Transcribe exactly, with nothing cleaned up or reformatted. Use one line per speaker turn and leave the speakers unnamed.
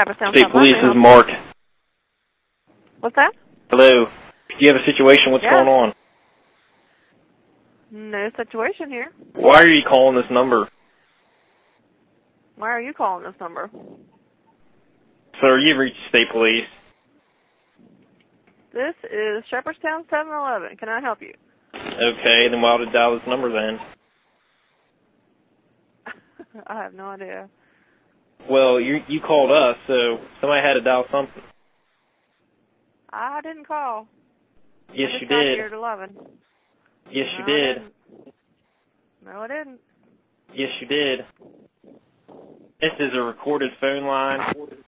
Shepherdstown.
State Police is Mark.
What's that?
Hello. Do you have a situation? What's
yeah.
going on?
No situation here.
Why are you calling this number?
Why are you calling this number?
Sir, you've reached State Police.
This is Shepherdstown seven eleven. Can I help you?
Okay, then why would I dial this number then?
I have no idea.
Well, you you called us, so somebody had to dial something.
I didn't call.
Yes,
I just
you
got
did.
here at eleven.
Yes,
no,
you did.
I no, I didn't.
Yes, you did. This is a recorded phone line.